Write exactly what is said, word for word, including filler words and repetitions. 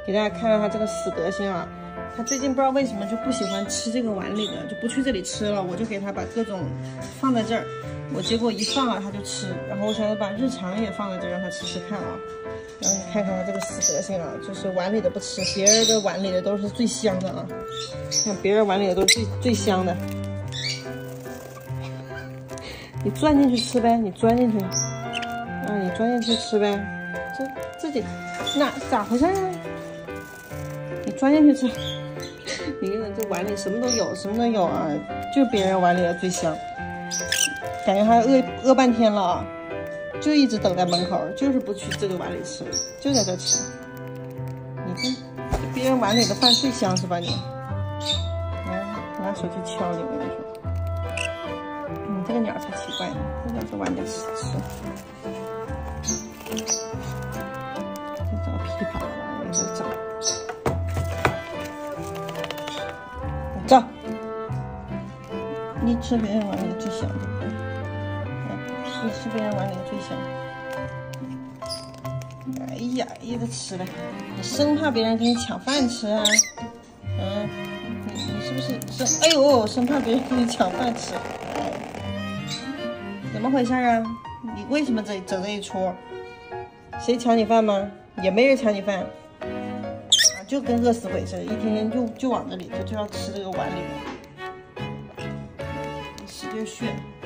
给大家看看他这个死德性啊！他最近不知道为什么就不喜欢吃这个碗里的，就不去这里吃了。我就给他把各种放在这儿，我结果一放啊他就吃。然后我想把日常也放在这儿让他吃吃看啊。然后你看看他这个死德性啊，就是碗里的不吃，别人的碗里的都是最香的啊。看别人碗里的都是最最香的。你钻进去吃呗，你钻进去，啊，你钻进去吃呗。这自己那咋回事啊？你钻进去吃。你看这碗里什么都有，什么都有啊，就别人碗里的最香。感觉他饿饿半天了啊，就一直等在门口，就是不去这个碗里吃，就在这吃。你看，别人碗里的饭最香是吧你？来，拿手去敲你，我跟你说。你这个鸟才奇怪呢，这鸟这碗里吃吃。这找噼啪的玩意儿，这找。走，你吃别人碗里的最香，对不对？你吃别人碗里的最香。哎呀，一直吃了，你生怕别人给你抢饭吃啊？嗯，你你是不是生？哎呦，生怕别人给你抢饭吃？哎，怎么回事啊？你为什么这整这一出？谁抢你饭吗？也没人抢你饭。就跟饿死鬼似的，一天天就就往这里，就就要吃这个碗里的，使劲炫。